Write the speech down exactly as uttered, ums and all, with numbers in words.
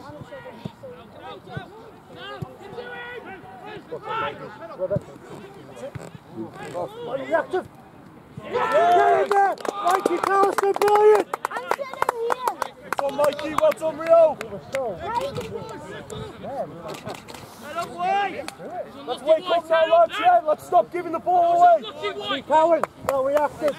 Reactive! Get in there! Mikey Carlson, brilliant! I'm sitting here! It's on Mikey, well done Rio! Let's wake up now lads, yeah! Let's stop giving the ball away! Keep Cowan, well reactive!